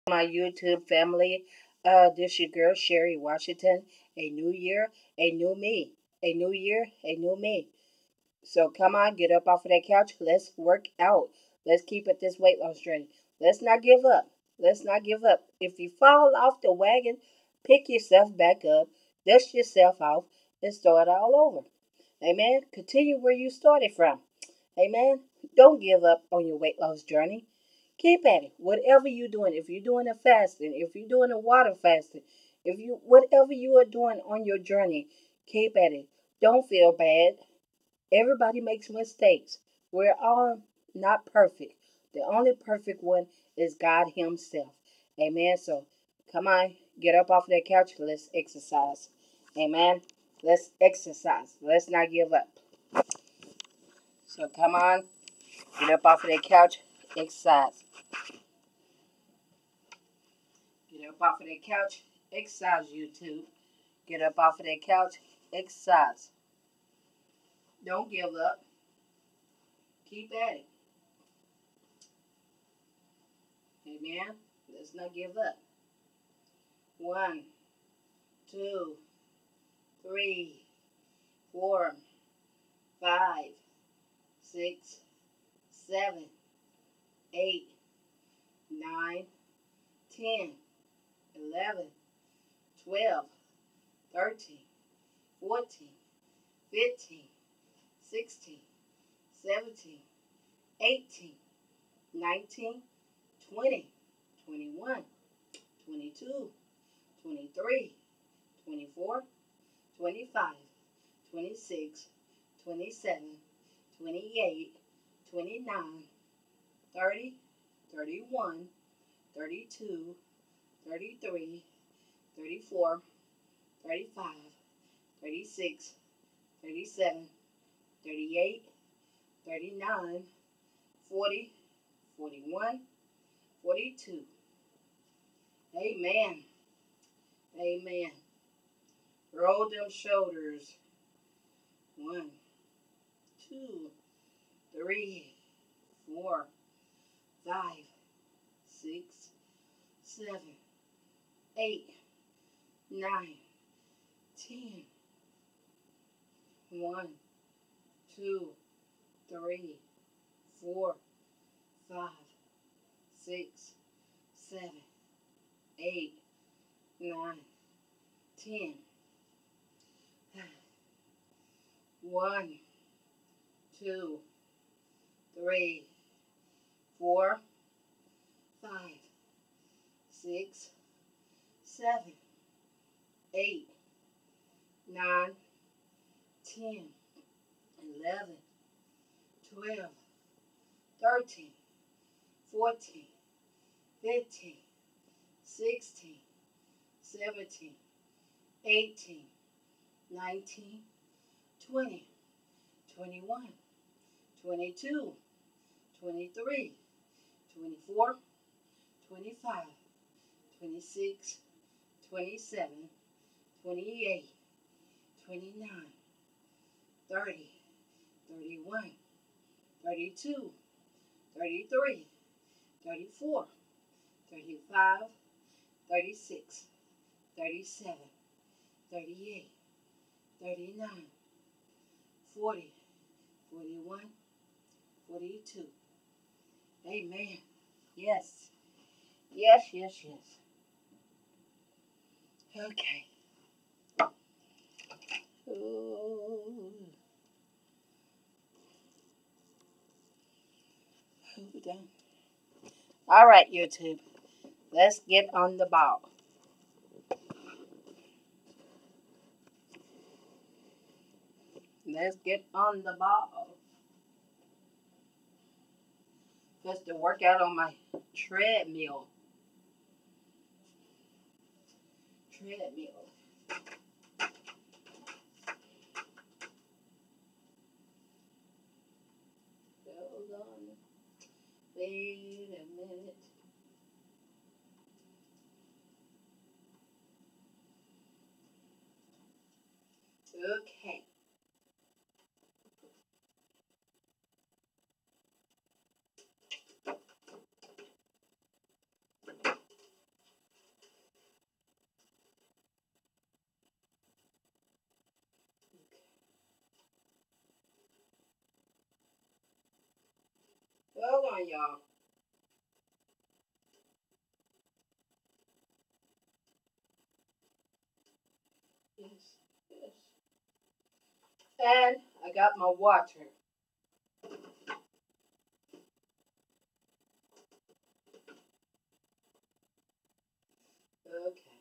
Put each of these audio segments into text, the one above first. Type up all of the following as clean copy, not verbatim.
My YouTube family. This your girl Sherry Washington. A new year, a new me. A new year, a new me. So come on, get up off of that couch. Let's work out. Let's keep it this weight loss journey. Let's not give up. Let's not give up. If you fall off the wagon, pick yourself back up, dust yourself off, and start all over. Amen. Continue where you started from. Amen. Don't give up on your weight loss journey. Keep at it. Whatever you're doing, if you're doing a fasting, if you're doing a water fasting, if you whatever you are doing on your journey, keep at it. Don't feel bad. Everybody makes mistakes. We're all not perfect. The only perfect one is God Himself. Amen. So come on, get up off of that couch. Let's exercise. Amen. Let's exercise. Let's not give up. So come on, get up off of that couch. Exercise. Get up off of that couch. Exercise, YouTube. Get up off of that couch. Exercise. Don't give up. Keep at it. Amen. Let's not give up. 1, 2, 3, 4, 5, 6, 7, 8, 9, 10, 11, 12, 13, 14, 15, 16, 17, 18, 19, 20, 21, 22, 23, 24, 25, 26, 27, 28, 29, 30, 31, 32, 33, 34, 35, 36, 37, 38, 39, 40, 41, 42. Amen. Amen. Roll them shoulders. 1, 2, 3, 4, 5, 6, 7, 8, 9, 10. 1, 2, 3, 4, 5, 6, 7, 8, 9, 10. 1, 2, 3, 4, 5, 6, 7, 8, 9, 10, 11, 12, 13, 14, 15, 16, 17, 18, 19, 20, 21, 22, 23, 24, 25, 26, 27, 28, 29, 30, 31, 32, 33, 34, 35, 36, 37, 38, 39, 40, 41, 42. Amen. Yes. Yes, yes, yes. Okay. Ooh. Hold on. All right, YouTube. Let's get on the ball. Let's get on the ball. Just to work out on my treadmill. Treadmill. Hold on. Wait a minute. Okay. on, y'all. Yes, yes. And I got my water. Okay.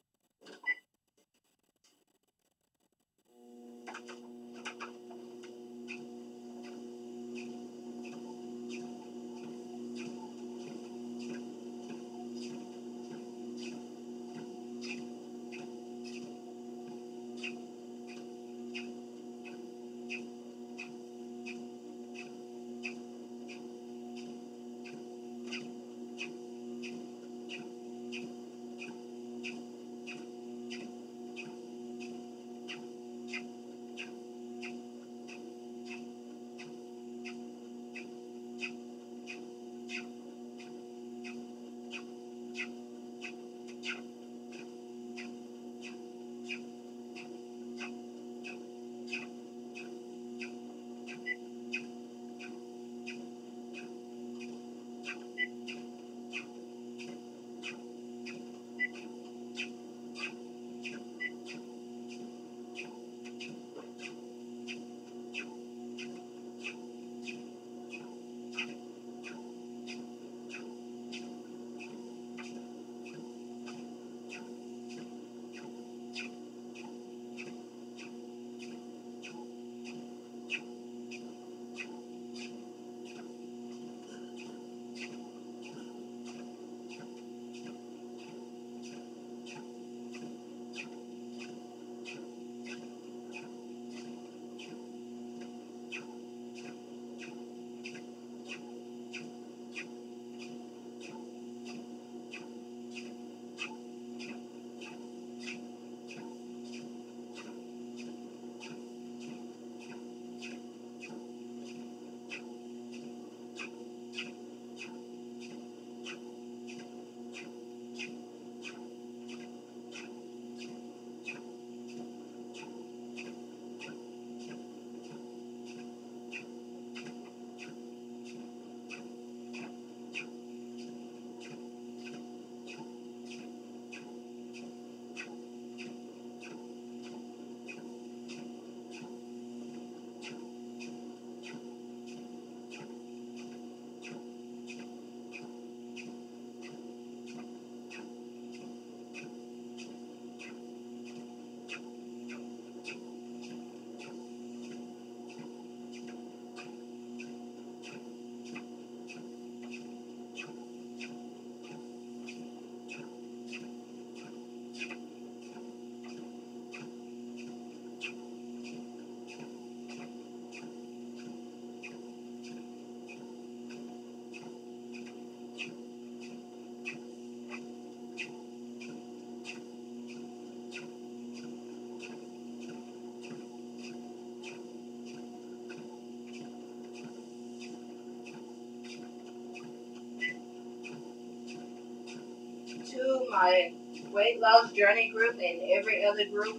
To my weight loss journey group and every other group,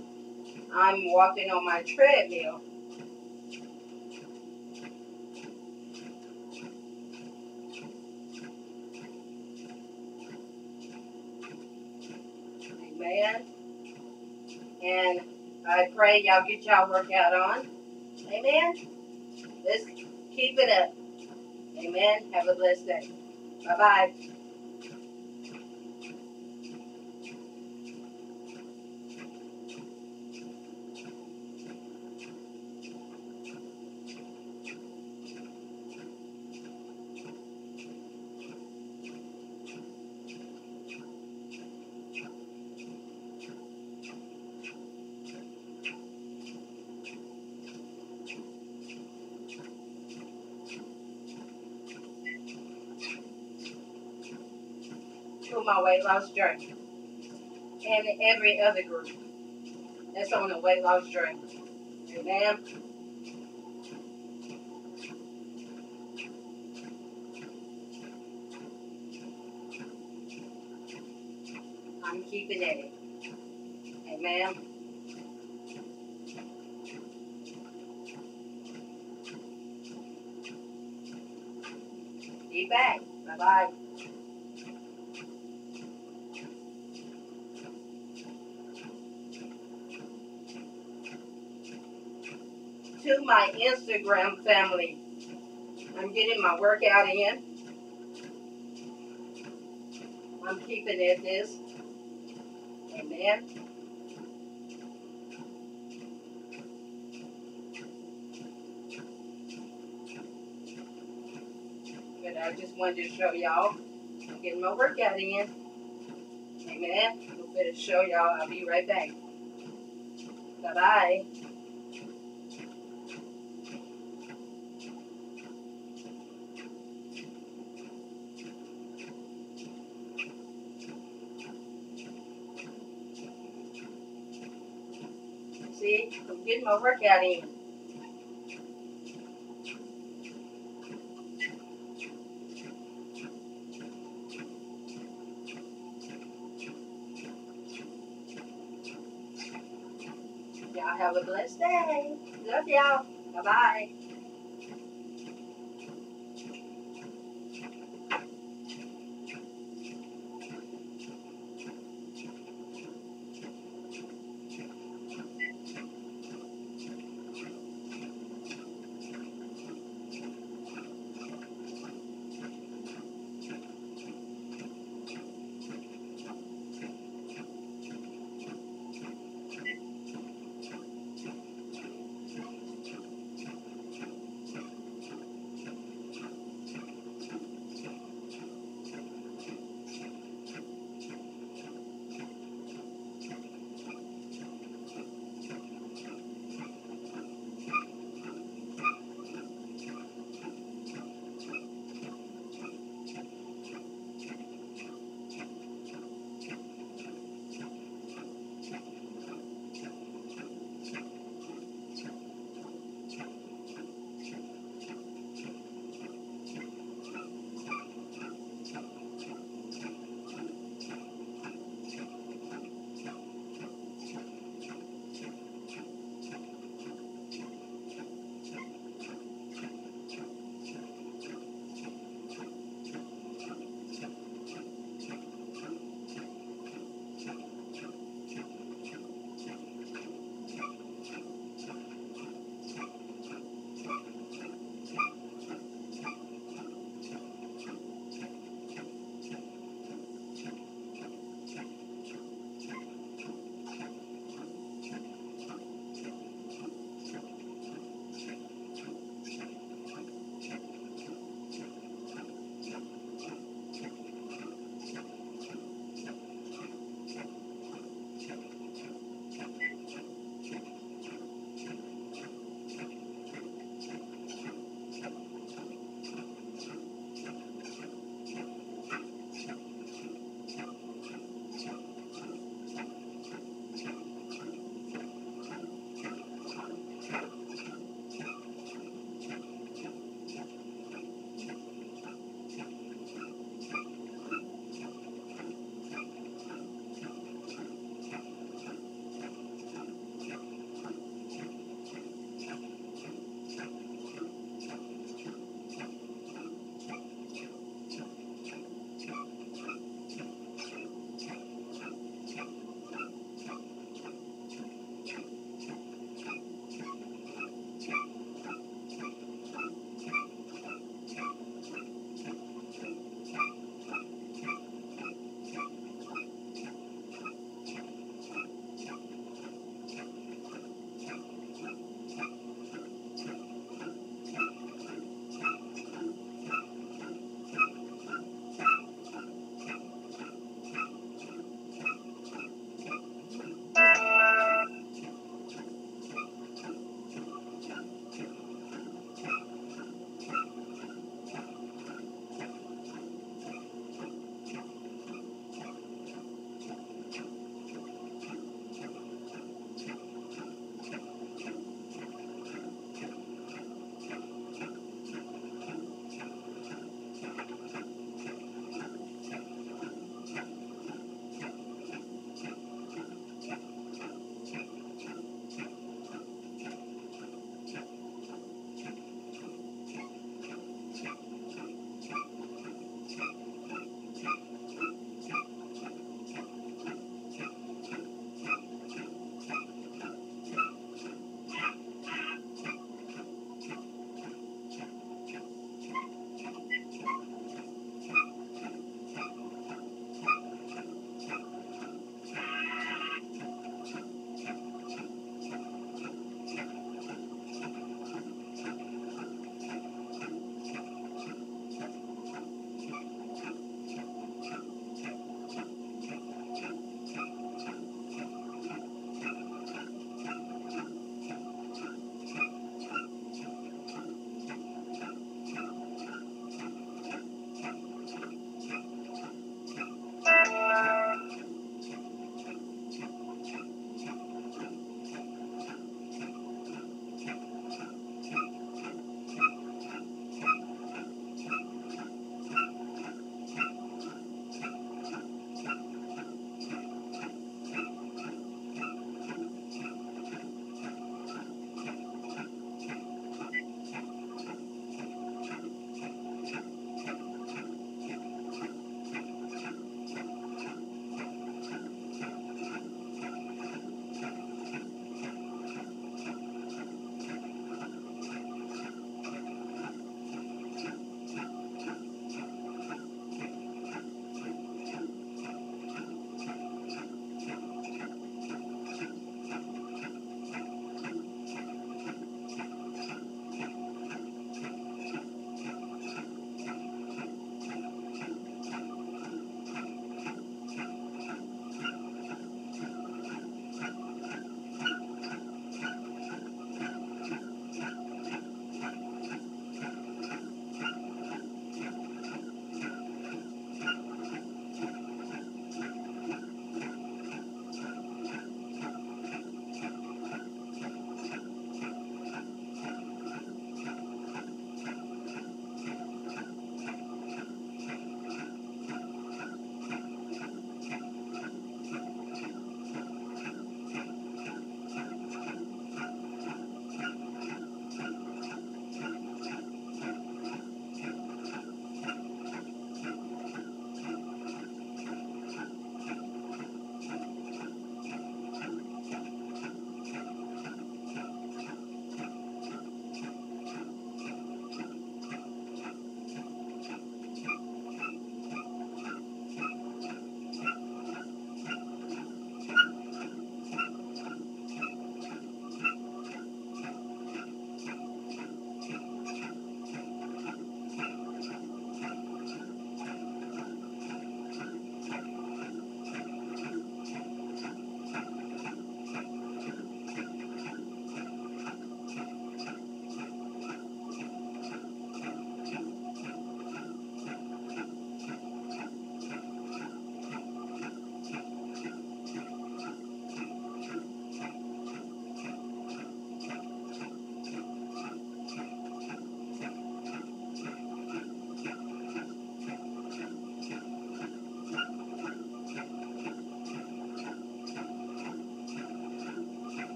I'm walking on my treadmill. Amen. And I pray y'all get y'all workout on. Amen. Let's keep it up. Amen. Have a blessed day. Bye bye. To my weight loss journey and every other group that's on a weight loss journey. Amen. I'm keeping at it. Amen. Keep back. Bye-bye. To my Instagram family, I'm getting my workout in. I'm keeping it this. Amen. But I just wanted to show y'all I'm getting my workout in. Amen. I'm going to show y'all. I'll be right back. Bye-bye. See, I'm getting my workout in. Y'all have a blessed day. Love y'all. Bye-bye.